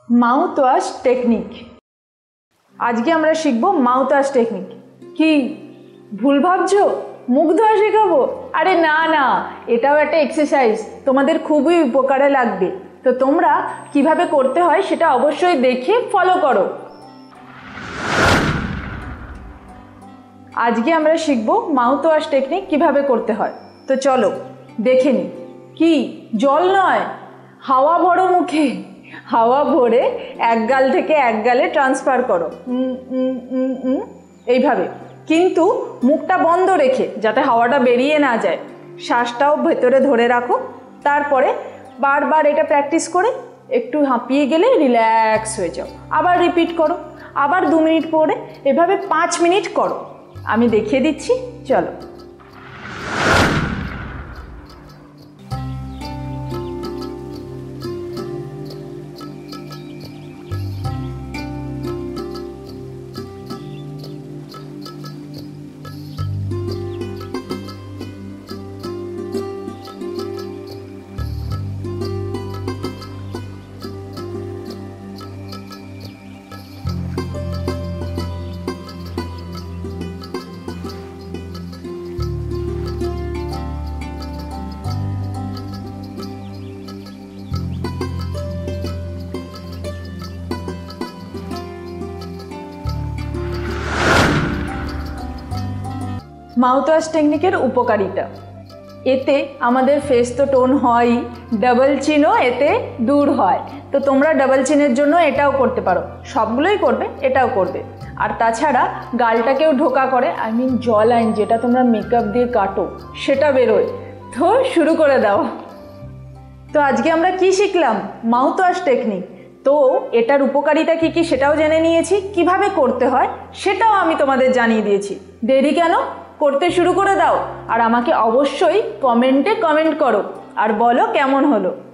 Mouth wash technique. आज के আমরা শিখব মাউথ ওয়াশ টেকনিক। কি ভুল ভাবছো মুখ ধোয়া শেখাবো? আরে না না, এটাও একটা এক্সারসাইজ, তোমাদের খুবই উপকারে লাগবে। তো তোমরা কিভাবে করতে হয় সেটা অবশ্যই দেখে ফলো করো। আজকে আমরা শিখব মাউথ ওয়াশ টেকনিক কিভাবে করতে হয়। তো চলো দেখে নিই। কি জল নয়, হাওয়া ভরো মুখে, হাওয়া ভরে এক গাল থেকে এক গালে ট্রান্সফার করো এইভাবে, কিন্তু মুখটা বন্ধ রেখে যাতে হাওয়াটা বেরিয়ে না যায়। শ্বাসটাও ভেতরে ধরে রাখো। তারপরে বারবার এটা প্র্যাকটিস করে একটু হাঁপিয়ে গেলে রিল্যাক্স হয়ে যাও। আবার রিপিট করো, আবার 2 মিনিট পরে, এভাবে 5 মিনিট করো। আমি দেখিয়ে দিচ্ছি, চলো। মাউথ ওয়াশ টেকনিকের উপকারিতা, এতে আমাদের ফেস তো টোন হয়ই, ডাবল চিনও এতে দূর হয়। তো তোমরা ডাবল চিনের জন্য এটাও করতে পারো, সবগুলোই করবে, এটাও করবে। আর তাছাড়া গালটাকেও ঢোকা করে, জ লাইন যেটা তোমরা মেকআপ দিয়ে কাটো সেটা বেরোয়। তো শুরু করে দাও। তো আজকে আমরা কি শিখলাম? Mouth wash technique. তো এটার উপকারিতা কী কী সেটাও জেনে নিয়েছি, কিভাবে করতে হয় সেটাও আমি তোমাদের জানিয়ে দিয়েছি। দেরি কেন, করতে শুরু করে দাও। আর আমাকে অবশ্যই কমেন্টে কমেন্ট করো আর বলো কেমন হলো।